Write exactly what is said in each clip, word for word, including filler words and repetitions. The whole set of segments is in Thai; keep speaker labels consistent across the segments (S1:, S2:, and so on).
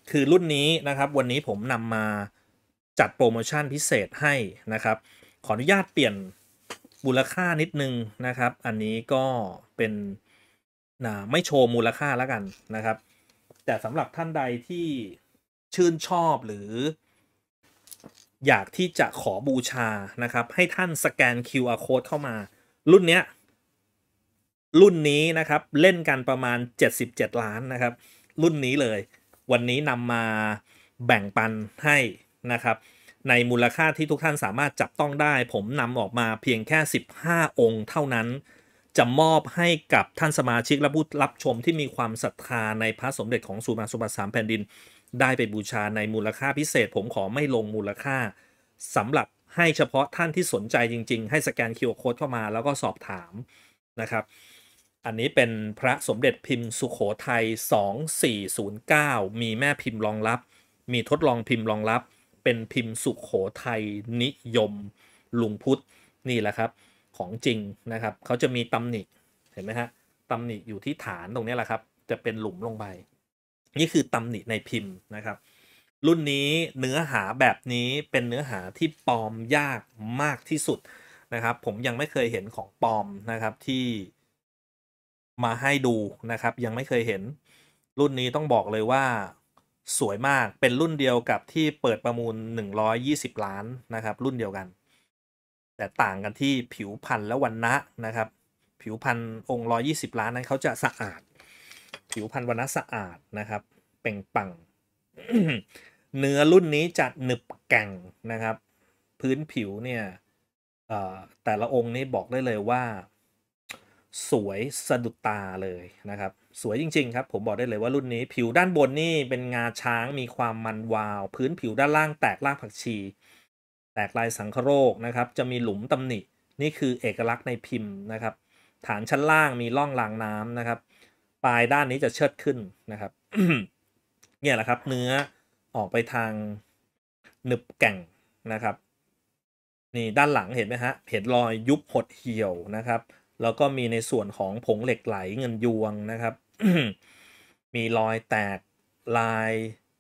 S1: คือรุ่นนี้นะครับวันนี้ผมนำมาจัดโปรโมชั่นพิเศษให้นะครับขออนุญาตเปลี่ยนมูลค่านิดนึงนะครับอันนี้ก็เป็นนะไม่โชว์มูลค่าแล้วกันนะครับแต่สำหรับท่านใดที่ชื่นชอบหรืออยากที่จะขอบูชานะครับให้ท่านสแกน คิว อาร์ Code เข้ามารุ่นเนี้ยรุ่นนี้นะครับเล่นกันประมาณเจ็ดสิบเจ็ดล้านนะครับรุ่นนี้เลยวันนี้นำมาแบ่งปันให้นะครับในมูลค่าที่ทุกท่านสามารถจับต้องได้ผมนำออกมาเพียงแค่สิบห้าองค์เท่านั้นจะมอบให้กับท่านสมาชิกและผู้รับชมที่มีความศรัทธาในพระสมเด็จของศูนย์มหาสมบัติสามแผ่นดินได้ไปบูชาในมูลค่าพิเศษผมขอไม่ลงมูลค่าสำหรับให้เฉพาะท่านที่สนใจจริงๆให้สแกน คิว อาร์ Code เข้ามาแล้วก็สอบถามนะครับอันนี้เป็นพระสมเด็จพิมพ์สุโขทัยสองสี่ศูนย์เก้ามีแม่พิมพ์รองรับมีทดลองพิมพ์รองรับเป็นพิมพ์สุโขทัยนิยมลุงพุทธนี่แหละครับของจริงนะครับเขาจะมีตำหนิเห็นไหมฮะตำหนิอยู่ที่ฐานตรงนี้แหละครับจะเป็นหลุมลงไปนี่คือตำหนิในพิมพ์นะครับรุ่นนี้เนื้อหาแบบนี้เป็นเนื้อหาที่ปลอมยากมากที่สุดนะครับผมยังไม่เคยเห็นของปลอมนะครับที่มาให้ดูนะครับยังไม่เคยเห็นรุ่นนี้ต้องบอกเลยว่าสวยมากเป็นรุ่นเดียวกับที่เปิดประมูลหนึ่งร้อยยี่สิบล้านนะครับรุ่นเดียวกันแต่ต่างกันที่ผิวพรรณและวรรณะนะครับผิวพรรณองค์หนึ่งร้อยยี่สิบล้านนั้นเขาจะสะอาดผิวพรรณวรรณะสะอาดนะครับเปล่งปลั่ง เนื้อรุ่นนี้จะหนึบแก่งนะครับพื้นผิวเนี่ยแต่ละองค์นี้บอกได้เลยว่าสวยสะดุดตาเลยนะครับสวยจริงๆครับผมบอกได้เลยว่ารุ่นนี้ผิวด้านบนนี่เป็นงาช้างมีความมันวาวพื้นผิวด้านล่างแตกรากผักชีแตกลายสังคโรคนะครับจะมีหลุมตำหนินี่คือเอกลักษณ์ในพิมพ์นะครับฐานชั้นล่างมีร่องรางน้ำนะครับปลายด้านนี้จะเชิดขึ้นนะครับ เนี่ยแหละครับเนื้อออกไปทางหนึบแก่งนะครับนี่ด้านหลังเห็นไหมฮะเห็นรอยยุบหดเหี่ยวนะครับแล้วก็มีในส่วนของผงเหล็กไหลเงินยวงนะครับ มีรอยแตกลาย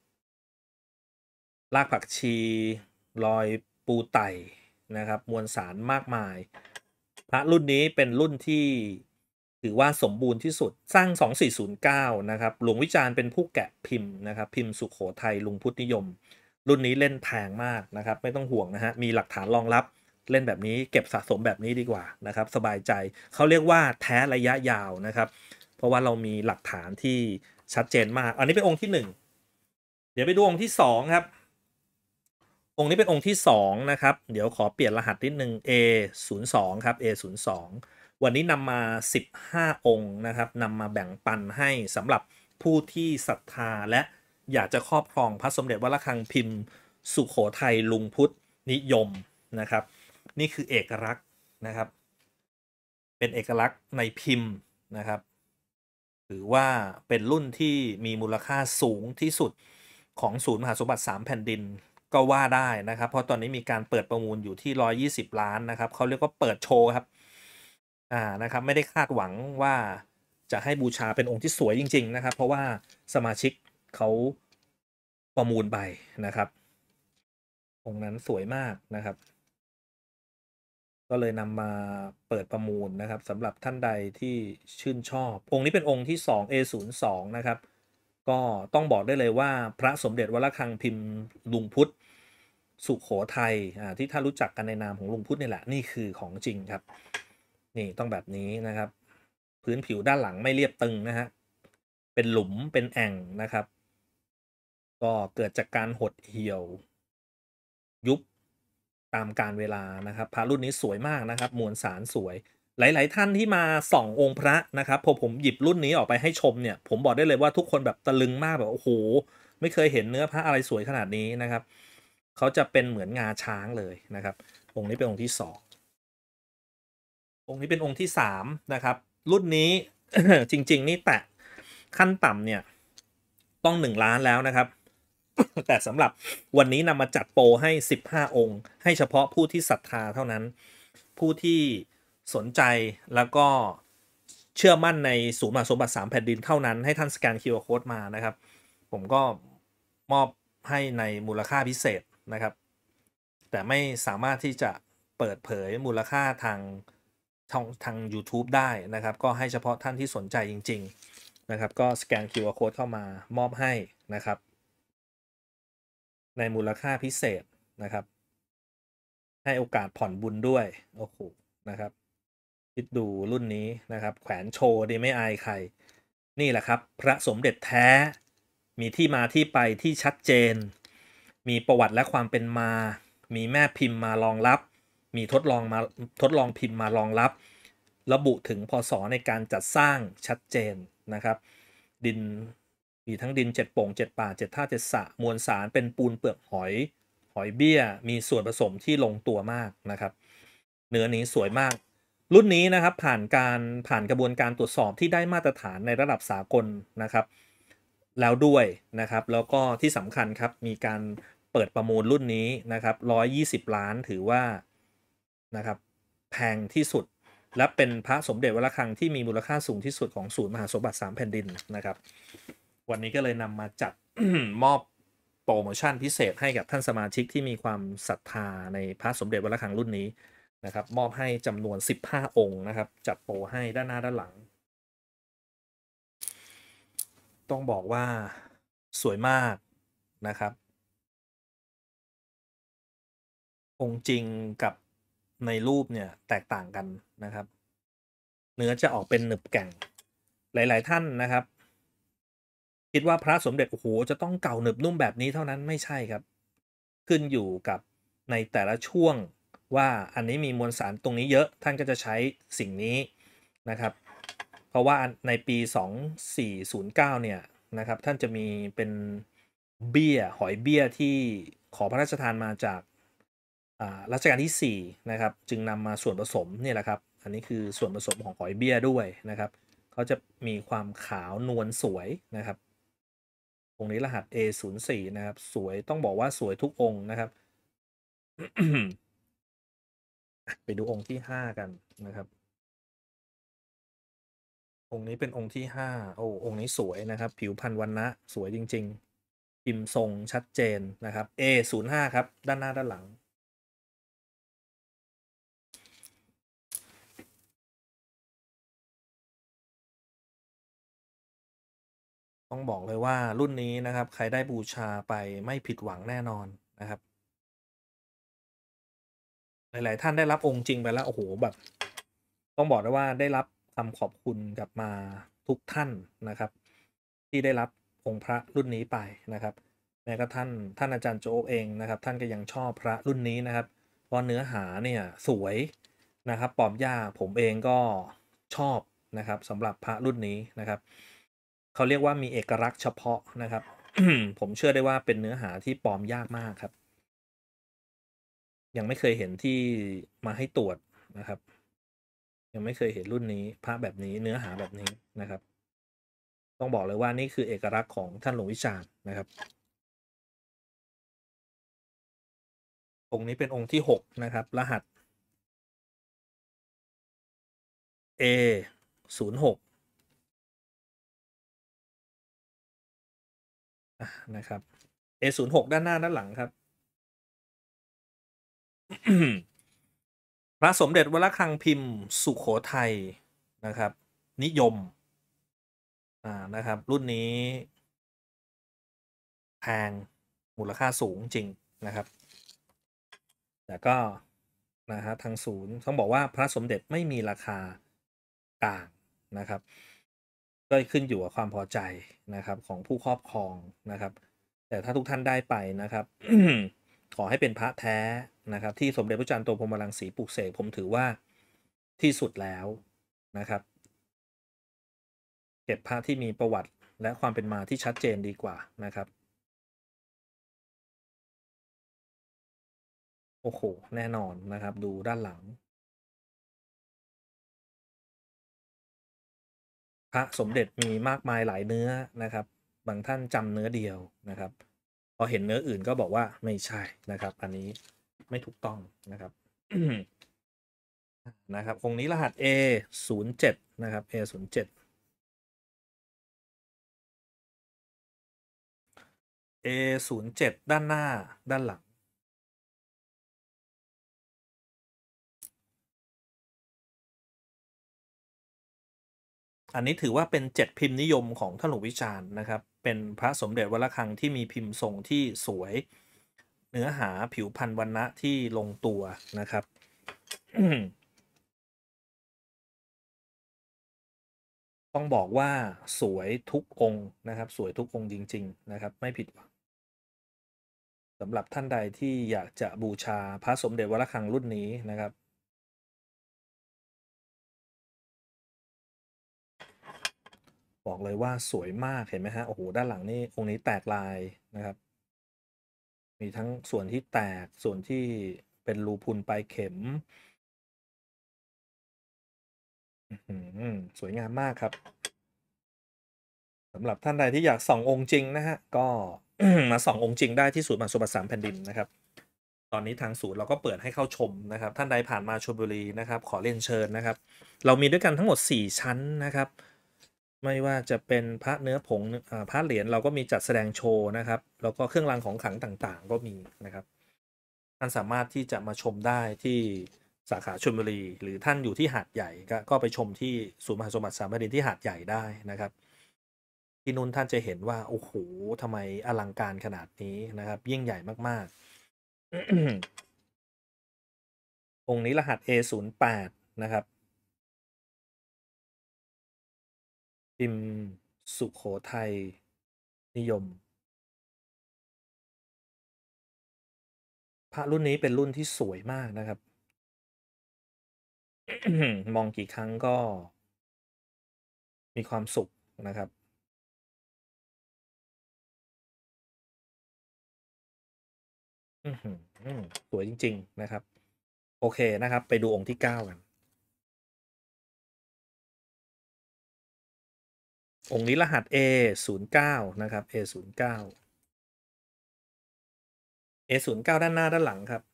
S1: รากผักชีรอยปูไต่นะครับมวลสารมากมายพระรุ่นนี้เป็นรุ่นที่ถือว่าสมบูรณ์ที่สุดสร้างสองสี่ศูนย์เก้านะครับหลวงวิจารณ์เป็นผู้แกะพิมพ์นะครับพิมพ์สุโขทัยลุงพุทธนิยมรุ่นนี้เล่นแพงมากนะครับไม่ต้องห่วงนะฮะมีหลักฐานรองรับเล่นแบบนี้เก็บสะสมแบบนี้ดีกว่านะครับสบายใจเขาเรียกว่าแท้ระยะยาวนะครับเพราะว่าเรามีหลักฐานที่ชัดเจนมากอันนี้เป็นองค์ที่หนึ่งเดี๋ยวไปดูองค์ที่สองครับองค์นี้เป็นองค์ที่สองนะครับเดี๋ยวขอเปลี่ยนรหัสนิดนึง เอ ศูนย์ สอง ครับ เอ ศูนย์ สอง วันนี้นำมาสิบห้าองค์นะครับนำมาแบ่งปันให้สำหรับผู้ที่ศรัทธาและอยากจะครอบครองพระสมเด็จวัดระฆังพิมพ์สุโขทัยลุงพุทธนิยมนะครับนี่คือเอกลักษณ์นะครับเป็นเอกลักษณ์ในพิมพ์นะครับถือว่าเป็นรุ่นที่มีมูลค่าสูงที่สุดของศูนย์มหาสมบัติสามแผ่นดินก็ว่าได้นะครับเพราะตอนนี้มีการเปิดประมูลอยู่ที่หนึ่งร้อยยี่สิบล้านนะครับเขาเรียกว่าเปิดโชว์ครับอ่านะครับไม่ได้คาดหวังว่าจะให้บูชาเป็นองค์ที่สวยจริงๆนะครับเพราะว่าสมาชิกเขาประมูลไปนะครับองค์นั้นสวยมากนะครับก็เลยนำมาเปิดประมูลนะครับสำหรับท่านใดที่ชื่นชอบองค์นี้เป็นองค์ที่สอง เอ ศูนย์ สอง นะครับก็ต้องบอกได้เลยว่าพระสมเด็จวัดระฆังพิมพ์ลุงพุทธสุโขทัยอ่าที่ท่านรู้จักกันในนามของลุงพุทธนี่แหละนี่คือของจริงครับนี่ต้องแบบนี้นะครับพื้นผิวด้านหลังไม่เรียบตึงนะฮะเป็นหลุมเป็นแอ่งนะครับก็เกิดจากการหดเหี่ยวยุบตามกาลเวลานะครับพระรุ่นนี้สวยมากนะครับมวลสารสวยหลายๆท่านที่มาส่ององค์พระนะครับพอผมหยิบรุ่นนี้ออกไปให้ชมเนี่ยผมบอกได้เลยว่าทุกคนแบบตะลึงมากแบบโอ้โหไม่เคยเห็นเนื้อพระอะไรสวยขนาดนี้นะครับเขาจะเป็นเหมือนงาช้างเลยนะครับองค์นี้เป็นองค์ที่สององค์นี้เป็นองค์ที่สามนะครับรุ่นนี้ จริงๆนี่แตะขั้นต่ำเนี่ยต้องหนึ่งล้านแล้วนะครับ แต่สำหรับวันนี้นำมาจัดโปรให้สิบห้าองค์ให้เฉพาะผู้ที่ศรัทธาเท่านั้นผู้ที่สนใจแล้วก็เชื่อมั่นในศูนย์มหาสมบัติสามแผ่นดินเท่านั้นให้ท่านสแกน คิว อาร์ Code มานะครับผมก็มอบให้ในมูลค่าพิเศษนะครับแต่ไม่สามารถที่จะเปิดเผยมูลค่าทางทางทาง YouTube ได้นะครับก็ให้เฉพาะท่านที่สนใจจริงๆนะครับก็สแกน คิว อาร์ Code เข้ามามอบให้นะครับในมูลค่าพิเศษนะครับให้โอกาสผ่อนบุญด้วยโอ้โหนะครับคิดดูรุ่นนี้นะครับแขวนโชว์ดีไม่อายใครนี่แหละครับพระสมเด็จแท้มีที่มาที่ไปที่ชัดเจนมีประวัติและความเป็นมามีแม่พิมพ์มารองรับมีทดลองมาทดลองพิมพ์มารองรับระบุถึงพศในการจัดสร้างชัดเจนนะครับดินมีทั้งดินเจ็ดโป่งเจ็ดป่าเจ็ดท่าเจ็ดสระมวลสารเป็นปูนเปลือกหอยหอยเบี้ยมีส่วนผสมที่ลงตัวมากนะครับเนื้อนี้สวยมากรุ่นนี้นะครับผ่านการผ่านกระบวนการตรวจสอบที่ได้มาตรฐานในระดับสากลนะครับแล้วด้วยนะครับแล้วก็ที่สำคัญครับมีการเปิดประมูลรุ่นนี้นะครับหนึ่งร้อยยี่สิบล้านถือว่านะครับแพงที่สุดและเป็นพระสมเด็จวัดระฆังที่มีมูลค่าสูงที่สุดของศูนย์มหาสมบัติสามแผ่นดินนะครับวันนี้ก็เลยนำมาจัด มอบโปรโมชั่นพิเศษให้กับท่านสมาชิกที่มีความศรัทธาในพระสมเด็จวัดระฆังรุ่นนี้นะครับมอบให้จำนวนสิบห้าองค์นะครับจัดโปรให้ด้านหน้าด้านหลังต้องบอกว่าสวยมากนะครับองค์จริงกับในรูปเนี่ยแตกต่างกันนะครับเนื้อจะออกเป็นหนึบแก่งหลายๆท่านนะครับคิดว่าพระสมเด็จโอ้โหจะต้องเก่าหนึบนุ่มแบบนี้เท่านั้นไม่ใช่ครับขึ้นอยู่กับในแต่ละช่วงว่าอันนี้มีมวลสารตรงนี้เยอะท่านก็จะใช้สิ่งนี้นะครับเพราะว่าในปีสองพันสี่ร้อยเก้าเนี่ยนะครับท่านจะมีเป็นเบี้ยหอยเบี้ยที่ขอพระราชทานมาจากรัชกาลที่สี่นะครับจึงนำมาส่วนผสมนี่แหละครับอันนี้คือส่วนผสมของหอยเบี้ยด้วยนะครับเขาจะมีความขาวนวลสวยนะครับองค์นี้รหัส เอ ศูนย์ สี่ นะครับสวยต้องบอกว่าสวยทุกองค์นะครับ ไปดูองค์ที่ห้ากันนะครับองค์นี้เป็นองค์ที่ห้าโอ้องค์นี้สวยนะครับผิวพรรณวรรณะสวยจริงๆพิมพ์ทรงชัดเจนนะครับ เอ ศูนย์ ห้า ครับด้านหน้าด้านหลังต้องบอกเลยว่ารุ่นนี้นะครับใครได้บูชาไปไม่ผิดหวังแน่นอนนะครับหลายๆท่านได้รับองค์จริงไปแล้วโอ้โหแบบต้องบอกได้ว่าได้รับคำขอบคุณกลับมาทุกท่านนะครับที่ได้รับองค์พระรุ่นนี้ไปนะครับแม้กระทั่งท่านอาจารย์โจ๊กเองนะครับท่านก็ยังชอบพระรุ่นนี้นะครับเพราะเนื้อหาเนี่ยสวยนะครับปอมย่าผมเองก็ชอบนะครับสำหรับพระรุ่นนี้นะครับเขาเรียกว่ามีเอกลักษณ์เฉพาะนะครับ ผมเชื่อได้ว่าเป็นเนื้อหาที่ปลอมยากมากครับยังไม่เคยเห็นที่มาให้ตรวจนะครับยังไม่เคยเห็นรุ่นนี้พระแบบนี้เนื้อหาแบบนี้นะครับต้องบอกเลยว่านี่คือเอกลักษณ์ของท่านหลวงวิชาญนะครับองค์นี้เป็นองค์ที่หกนะครับรหัส เอ ศูนย์ หก นะครับ เอ ศูนย์ หก ด้านหน้าด้านหลังครับ พระสมเด็จวัดระฆังพิมพ์สุโขทัยนะครับนิยมอ่านะครับรุ่นนี้แพงมูลค่าสูงจริงนะครับแต่ก็นะฮะทางศูนย์ต้องบอกว่าพระสมเด็จไม่มีราคากลางนะครับก็ขึ้นอยู่กับความพอใจนะครับของผู้ครอบครองนะครับแต่ถ้าทุกท่านได้ไปนะครับ ขอให้เป็นพระแท้นะครับที่สมเด็จพระจันทร์โตพรหมรังสีปลุกเสกผมถือว่าที่สุดแล้วนะครับเก็บพระที่มีประวัติและความเป็นมาที่ชัดเจนดีกว่านะครับโอ้โหแน่นอนนะครับดูด้านหลังพระสมเด็จมีมากมายหลายเนื้อนะครับบางท่านจำเนื้อเดียวนะครับพอเห็นเนื้ออื่นก็บอกว่าไม่ใช่นะครับอันนี้ไม่ถูกต้องนะครับ นะครับองค์นี้รหัส เอ ศูนย์ เจ็ด นะครับ เอ ศูนย์ เจ็ดเอ ศูนย์ เจ็ด ด้านหน้าด้านหลังอันนี้ถือว่าเป็นเจ็ดพิมพ์นิยมของท่านหลวงวิชาญนะครับเป็นพระสมเด็จวัดระฆังที่มีพิมพ์ทรงที่สวยเนื้อหาผิวพรรณวรรณะที่ลงตัวนะครับ ต้องบอกว่าสวยทุกองค์นะครับสวยทุกองค์จริงๆนะครับไม่ผิดหวังสำหรับท่านใดที่อยากจะบูชาพระสมเด็จวัดระฆังรุ่นนี้นะครับบอกเลยว่าสวยมากเห็นไหมฮะโอ้โหด้านหลังนี่องค์นี้แตกลายนะครับมีทั้งส่วนที่แตกส่วนที่เป็นรูพุนปลายเข็มสวยงามมากครับสำหรับท่านใดที่อยากส่ององค์จริงนะฮะก็ มาส่ององค์จริงได้ที่ศูนย์มหาสมบัติสามแผ่นดินนะครับตอนนี้ทางศูนย์เราก็เปิดให้เข้าชมนะครับท่านใดผ่านมาชลบุรีนะครับขอเรียนเชิญนะครับเรามีด้วยกันทั้งหมดสี่ชั้นนะครับไม่ว่าจะเป็นพระเนื้อผงพระเหรียญเราก็มีจัดแสดงโชว์นะครับแล้วก็เครื่องรางของขลังต่างๆก็มีนะครับท่านสามารถที่จะมาชมได้ที่สาขาชลบุรีหรือท่านอยู่ที่หาดใหญ่ก็ก็ไปชมที่ศูนย์มหาสมบัติสามแผ่นดินที่หาดใหญ่ได้นะครับที่นู่นท่านจะเห็นว่าโอ้โหทำไมอลังการขนาดนี้นะครับยิ่งใหญ่มากๆ องค์นี้รหัส เอ ศูนย์ แปด นะครับพิมพ์สุโขทัยนิยมพระรุ่นนี้เป็นรุ่นที่สวยมากนะครับ มองกี่ครั้งก็มีความสุขนะครับอื้อหือสวยจริงๆนะครับโอเคนะครับไปดูองค์ที่เก้ากันองค์นี้รหัส เอ ศูนย์ เก้า นะครับ เอ ศูนย์ เก้า เอ ศูนย์ เก้า ด้านหน้าด้านหลังครับ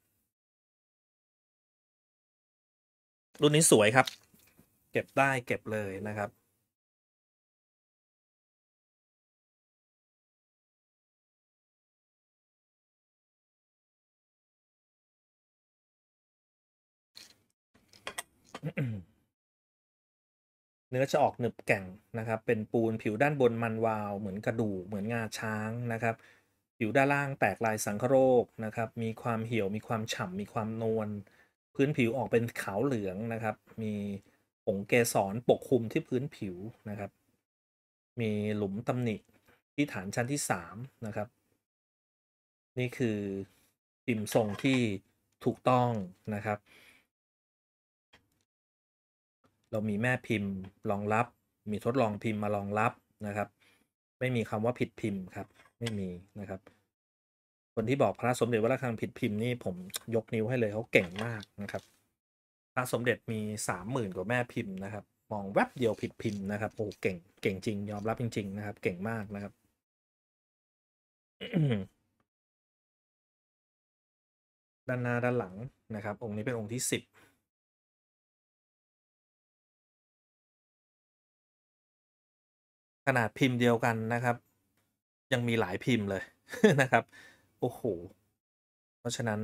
S1: รุ่นนี้สวยครับเก็บได้เก็บเลยนะครับเนื้อจะออกหนึบแก่งนะครับเป็นปูนผิวด้านบนมันวาวเหมือนกระดูกเหมือนงาช้างนะครับผิวด้านล่างแตกลายสังคโรคนะครับมีความเหี่ยวมีความฉ่ำมีความนวลพื้นผิวออกเป็นขาวเหลืองนะครับมีผงเกสรปกคลุมที่พื้นผิวนะครับมีหลุมตำหนิที่ฐานชั้นที่สามนะครับนี่คือพิมพ์ทรงที่ถูกต้องนะครับเรามีแม่พิมพ์รองรับมีทดลองพิมพ์มารองรับนะครับไม่มีคำว่าผิดพิมพ์ครับไม่มีนะครับคนที่บอกพระสมเด็จวัดระฆังผิดพิมพ์นี่ผมยกนิ้วให้เลยเขาเก่งมากนะครับพระสมเด็จมีสามหมื่นกว่าแม่พิมพ์นะครับมองแวบเดียวผิดพิมพ์นะครับโอ้เก่งเก่งจริงยอมรับจริงๆนะครับเก่งมากนะครับ ด้านหน้าด้านหลังนะครับองค์นี้เป็นองค์ที่สิบขนาดพิมพ์เดียวกันนะครับยังมีหลายพิมพ์เลย นะครับโอ้โหเพราะฉะนั้น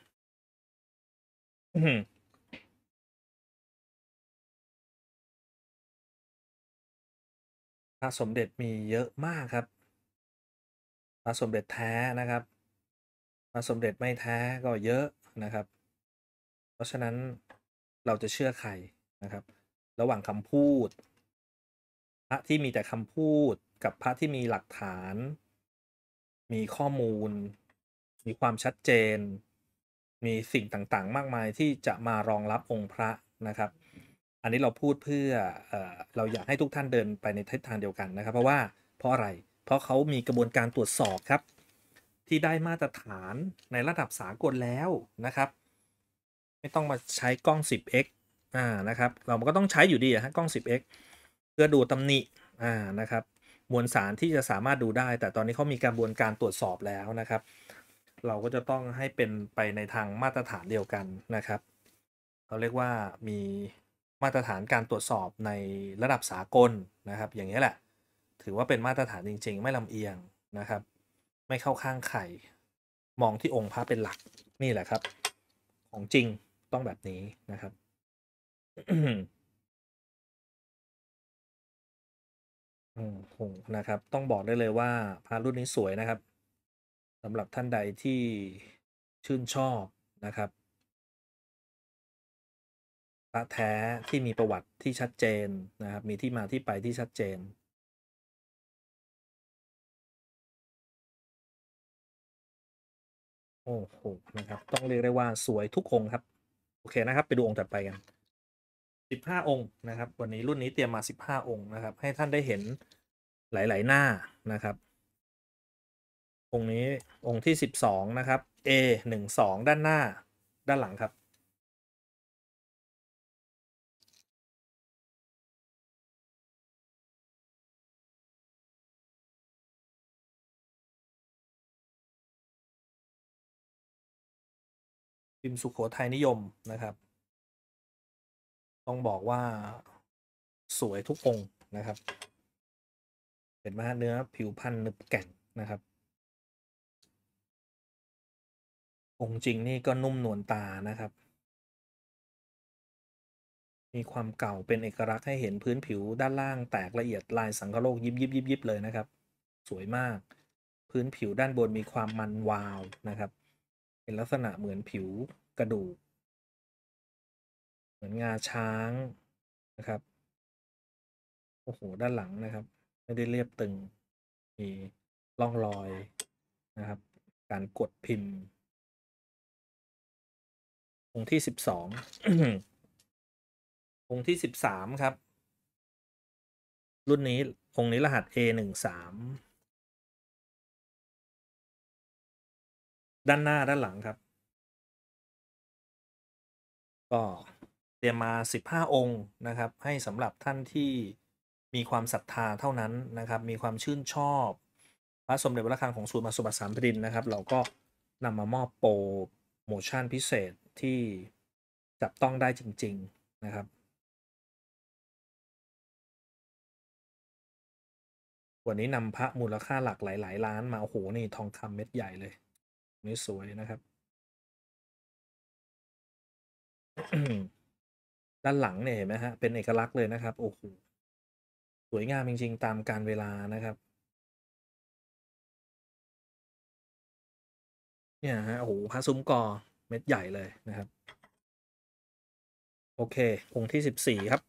S1: พระสมเด็จมีเยอะมากครับพระสมเด็จแท้นะครับพระสมเด็จไม่แท้ก็เยอะนะครับเพราะฉะนั้นเราจะเชื่อใครนะครับระหว่างคำพูดพระที่มีแต่คำพูดกับพระที่มีหลักฐานมีข้อมูลมีความชัดเจนมีสิ่งต่างๆมากมายที่จะมารองรับองค์พระนะครับอันนี้เราพูดเพื่อเออเราอยากให้ทุกท่านเดินไปในทิศทางเดียวกันนะครับเพราะว่าเพราะอะไรเพราะเขามีกระบวนการตรวจสอบครับที่ได้มาตรฐานในระดับสากลแล้วนะครับไม่ต้องมาใช้กล้อง สิบเอ็กซ์ อ่านะครับเราก็ต้องใช้อยู่ดีอะฮะกล้อง สิบเอ็กซ์ เพื่อดูตำหนิอ่านะครับมวลสารที่จะสามารถดูได้แต่ตอนนี้เขามีกระบวนการตรวจสอบแล้วนะครับเราก็จะต้องให้เป็นไปในทางมาตรฐานเดียวกันนะครับเราเรียกว่ามีมาตรฐานการตรวจสอบในระดับสากลนะครับอย่างนี้แหละถือว่าเป็นมาตรฐานจริงๆไม่ลำเอียงนะครับไม่เข้าข้างใครมองที่องค์พระเป็นหลักนี่แหละครับของจริงต้องแบบนี้นะครับ อืมโหนะครับต้องบอกได้เลยว่าพระรุ่นนี้สวยนะครับสำหรับท่านใดที่ชื่นชอบนะครับพระแท้ที่มีประวัติที่ชัดเจนนะครับมีที่มาที่ไปที่ชัดเจนโอ้โหนะครับต้องเรียกได้ว่าสวยทุกองค์ครับโอเคนะครับไปดูองค์ถัดไปกันสิบห้าองค์นะครับวันนี้รุ่นนี้เตรียมมาสิบห้าองค์นะครับให้ท่านได้เห็นหลายๆหน้านะครับองค์นี้องค์ที่สิบสองนะครับ เอ หนึ่งสองด้านหน้าด้านหลังครับ พิมพ์สุโขทัยนิยมนะครับต้องบอกว่าสวยทุกองค์นะครับเห็นไหมฮะเนื้อผิวพันธุ์นึบแก่งนะครับองค์จริงนี่ก็นุ่มนวลตานะครับมีความเก่าเป็นเอกลักษณ์ให้เห็นพื้นผิวด้านล่างแตกละเอียดลายสังคโลกยิบยิบยิบยิบเลยนะครับสวยมากพื้นผิวด้านบนมีความมันวาวนะครับเป็นลักษณะเหมือนผิวกระดูกเหมือนงาช้างนะครับโอ้โหด้านหลังนะครับไม่ได้เรียบตึงมีร่องรอยนะครับการกดพิมพ์องค์ที่สิบสอง องค์ที่สิบสามครับรุ่นนี้องค์นี้รหัส เอ หนึ่งสาม ด้านหน้าด้านหลังครับก็เตรียมมาสิบห้าองค์นะครับให้สำหรับท่านที่มีความศรัทธาเท่านั้นนะครับมีความชื่นชอบพระสมเด็จพระระฆังของศูนย์มาสุบัติสามแผ่นดินนะครับเราก็นำมามอบโปรโมชั่นพิเศษที่จับต้องได้จริงๆนะครับวันนี้นำพระมูลค่าหลักหลายๆล้านมาโอ้โหนี่ทองคำเม็ดใหญ่เลยนี่สวยนะครับ ด้านหลังเนี่ยเห็นไหมฮะเป็นเอกลักษณ์เลยนะครับโอ้โหสวยงามจริงๆตามกาลเวลานะครับเนี่ยฮะโอ้โหพระซุ้มกอเม็ดใหญ่เลยนะครับโอเคองค์ที่สิบสี่ครับ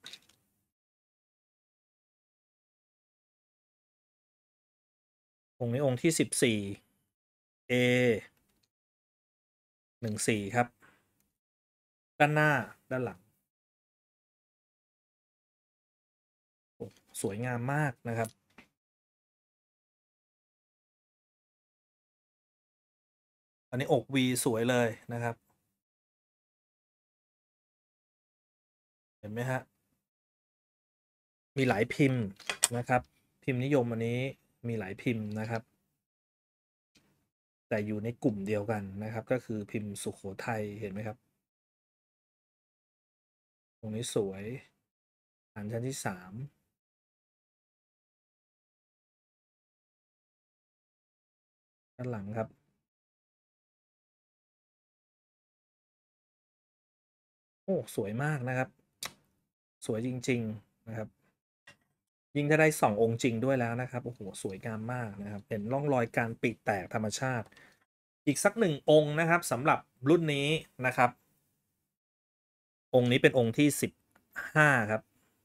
S1: องค์นี้องค์ที่สิบสี่ เอ หนึ่งสี่ครับด้านหน้าด้านหลังโอ้สวยงามมากนะครับอันนี้อก V สวยเลยนะครับเห็นไหมฮะมีหลายพิมพ์นะครับพิมพ์นิยมอันนี้มีหลายพิมพ์นะครับแต่อยู่ในกลุ่มเดียวกันนะครับก็คือพิมพ์สุโขทัยเห็นไหมครับตรงนี้สวยฐานชั้นที่สามด้านหลังครับโอ้สวยมากนะครับสวยจริงๆนะครับยิ่งถ้าได้ส่ององค์จริงด้วยแล้วนะครับโอ้โหสวยงามมากนะครับเห็นร่องรอยการปริแตกธรรมชาติอีกสักหนึ่งองค์นะครับสำหรับรุ่นนี้นะครับองค์นี้เป็นองค์ที่สิบห้าครับ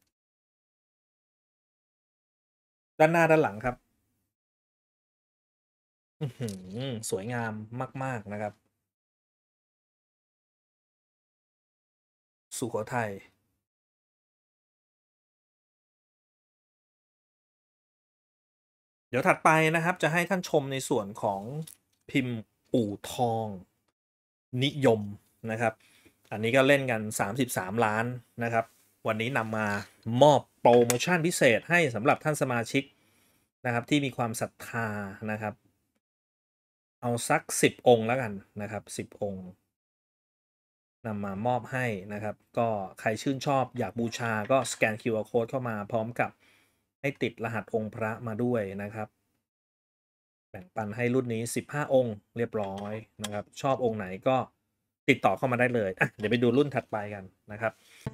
S1: ด้านหน้าด้านหลังครับอือหือสวยงามมากๆนะครับสุโขทัย เดี๋ยวถัดไปนะครับจะให้ท่านชมในส่วนของพิมพ์อู่ทองนิยมนะครับอันนี้ก็เล่นกันสามสิบสามล้านนะครับวันนี้นำมามอบโปรโมชั่นพิเศษให้สำหรับท่านสมาชิกนะครับที่มีความศรัทธานะครับเอาสักสิบองค์แล้วกันนะครับสิบองค์นำมามอบให้นะครับก็ใครชื่นชอบอยากบูชาก็สแกน คิว อาร์ Code เข้ามาพร้อมกับให้ติดรหัสองค์พระมาด้วยนะครับแบ่งปันให้รุ่นนี้สิบห้าองค์เรียบร้อยนะครับชอบองค์ไหนก็ติดต่อเข้ามาได้เลยอ่ะเดี๋ยวไปดูรุ่นถัดไปกันนะครับ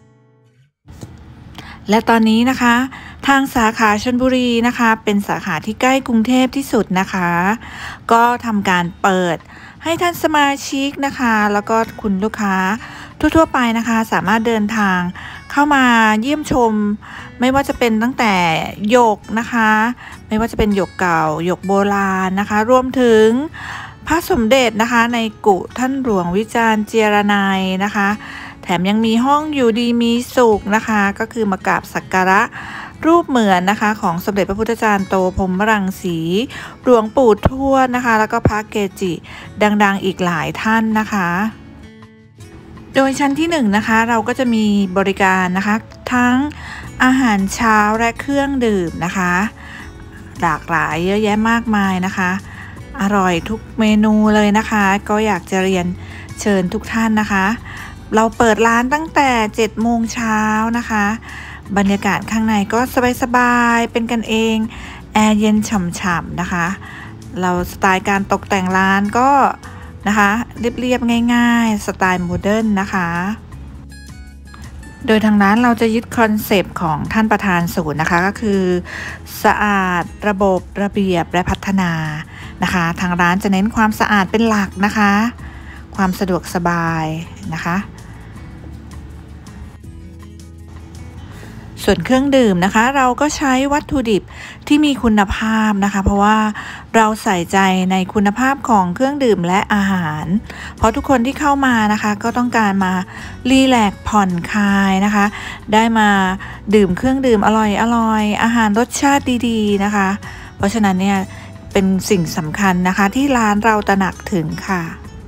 S2: และตอนนี้นะคะทางสาขาชลบุรีนะคะเป็นสาขาที่ใกล้กรุงเทพที่สุดนะคะก็ทำการเปิดให้ท่านสมาชิกนะคะแล้วก็คุณลูกค้าทั่วๆไปนะคะสามารถเดินทางเข้ามาเยี่ยมชมไม่ว่าจะเป็นตั้งแต่หยกนะคะไม่ว่าจะเป็นหยกเก่าหยกโบราณนะคะรวมถึงพระสมเด็จนะคะในกุท่านหลวงวิจารณ์เจรนัยนะคะแถมยังมีห้องอยู่ดีมีสุขนะคะก็คือมากราบสักการะรูปเหมือนนะคะของสมเด็จพระพุทธจารย์โตพรหมรังสีหลวงปู่ทวดนะคะแล้วก็พระเกจิดังๆอีกหลายท่านนะคะโดยชั้นที่หนึ่งนะคะเราก็จะมีบริการนะคะทั้งอาหารเช้าและเครื่องดื่มนะคะหลากหลายเยอะแยะมากมายนะคะอร่อยทุกเมนูเลยนะคะก็อยากจะเรียนเชิญทุกท่านนะคะเราเปิดร้านตั้งแต่เจ็ดโมงเช้านะคะบรรยากาศข้างในก็สบายๆเป็นกันเองแอร์เย็นฉ่ำๆนะคะเราสไตล์การตกแต่งร้านก็นะคะเรียบๆง่ายๆสไตล์โมเดิร์นนะคะโดยทางร้านเราจะยึดคอนเซปต์ของท่านประธานศูนย์นะคะก็คือสะอาดระบบระเบียบและพัฒนานะคะทางร้านจะเน้นความสะอาดเป็นหลักนะคะความสะดวกสบายนะคะส่วนเครื่องดื่มนะคะเราก็ใช้วัตถุดิบที่มีคุณภาพนะคะเพราะว่าเราใส่ใจในคุณภาพของเครื่องดื่มและอาหารเพราะทุกคนที่เข้ามานะคะก็ต้องการมารีแลกซ์ผ่อนคลายนะคะได้มาดื่มเครื่องดื่มอร่อยอร่อยอาหารรสชาติดีๆนะคะเพราะฉะนั้นเนี่ยเป็นสิ่งสำคัญนะคะที่ร้านเราตระหนักถึงค่ะ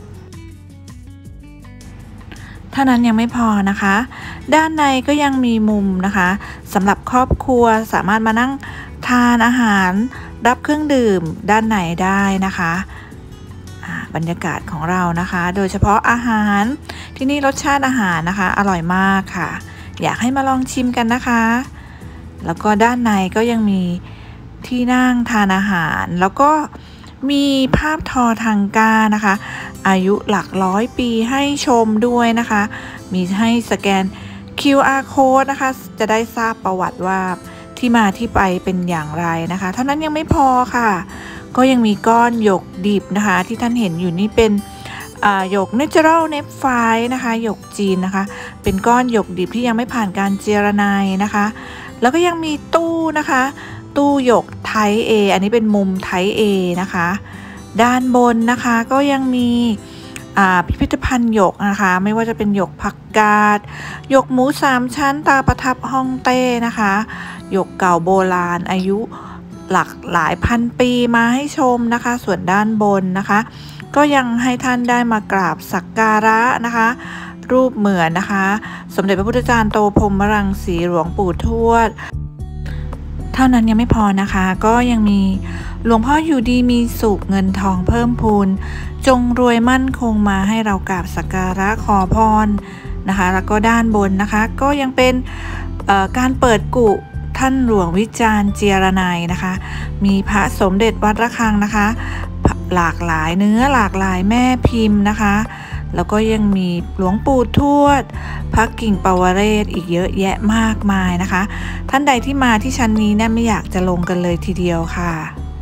S2: เท่านั้นยังไม่พอนะคะด้านในก็ยังมีมุมนะคะสำหรับครอบครัวสามารถมานั่งทานอาหารรับเครื่องดื่มด้านในได้นะคะบรรยากาศของเรานะคะโดยเฉพาะอาหารที่นี่รสชาติอาหารนะคะอร่อยมากค่ะอยากให้มาลองชิมกันนะคะแล้วก็ด้านในก็ยังมีที่นั่งทานอาหารแล้วก็มีภาพทอทังก้านะคะอายุหลักร้อยปีให้ชมด้วยนะคะมีให้สแกน คิว อาร์ Code นะคะจะได้ทราบประวัติว่าที่มาที่ไปเป็นอย่างไรนะคะเท่านั้นยังไม่พอค่ะก็ยังมีก้อนหยกดิบนะคะที่ท่านเห็นอยู่นี่เป็นหยก Natural Nephrite นะคะหยกจีนนะคะเป็นก้อนหยกดิบที่ยังไม่ผ่านการเจรไนนะคะแล้วก็ยังมีตู้นะคะตู้หยกไทป์ A อันนี้เป็นมุมไทป์ A นะคะด้านบนนะคะก็ยังมีพิพิธภัณฑ์หยกนะคะไม่ว่าจะเป็นหยกผักกาดหยกหมูสามชั้นตาประทับฮ่องเต้นะคะหยกเก่าโบราณอายุหลักหลายพันปีมาให้ชมนะคะส่วนด้านบนนะคะก็ยังให้ท่านได้มากราบสักการะนะคะรูปเหมือนนะคะสมเด็จพระพุทธจารย์โตพรหมรังสีหลวงปู่ทวดเท่านั้นยังไม่พอนะคะก็ยังมีหลวงพ่ออยู่ดีมีสุขเงินทองเพิ่มพูนจงรวยมั่นคงมาให้เรากราบสักการะขอพรนะคะแล้วก็ด้านบนนะคะก็ยังเป็นการเปิดกุท่านหลวงวิจารณ์เจรนัยนะคะมีพระสมเด็จวัดระฆังนะคะหลากหลายเนื้อหลากหลายแม่พิมพ์นะคะแล้วก็ยังมีหลวงปู่ทวดพระกิ่งปวเรศอีกเยอะแยะมากมายนะคะท่านใดที่มาที่ชั้นนี้เนี่ยไม่อยากจะลงกันเลยทีเดียวค่ะ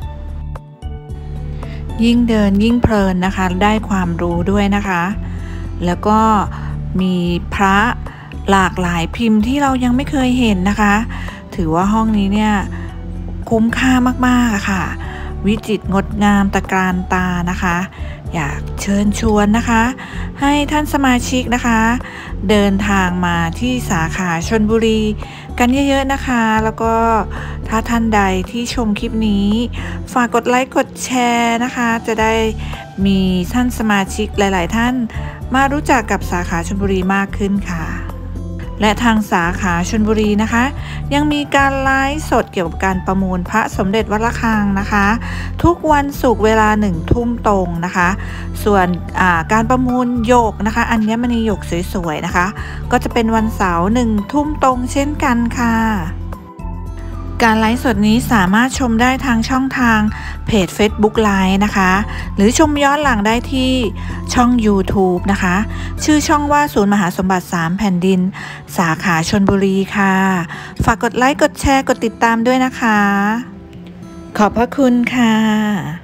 S2: ยิ่งเดินยิ่งเพลินนะคะได้ความรู้ด้วยนะคะแล้วก็มีพระหลากหลายพิมพ์ที่เรายังไม่เคยเห็นนะคะถือว่าห้องนี้เนี่ยคุ้มค่ามากๆค่ะวิจิตรงดงามตะการตานะคะอยากเชิญชวนนะคะให้ท่านสมาชิกนะคะเดินทางมาที่สาขาชลบุรีกันเยอะๆนะคะแล้วก็ถ้าท่านใดที่ชมคลิปนี้ฝากกดไลค์กดแชร์นะคะจะได้มีท่านสมาชิกหลายๆท่านมารู้จักกับสาขาชลบุรีมากขึ้นค่ะและทางสาขาชลบุรีนะคะยังมีการไลฟ์สดเกี่ยวกับการประมูลพระสมเด็จวัดระฆังนะคะทุกวันศุกร์เวลาหนึ่งทุ่มตรงนะคะส่วนการประมูลหยกนะคะอัญมณีหยกสวยๆนะคะก็จะเป็นวันเสาร์หนึ่งทุ่มตรงเช่นกันค่ะการไลฟ์สดนี้สามารถชมได้ทางช่องทางเพจ Facebook Live นะคะ หรือชมย้อนหลังได้ที่ช่อง YouTube นะคะ ชื่อช่องว่าศูนย์มหาสมบัติสามแผ่นดินสาขาชลบุรีค่ะ ฝากกดไลค์กดแชร์กดติดตามด้วยนะคะ ขอบพระคุณค่ะ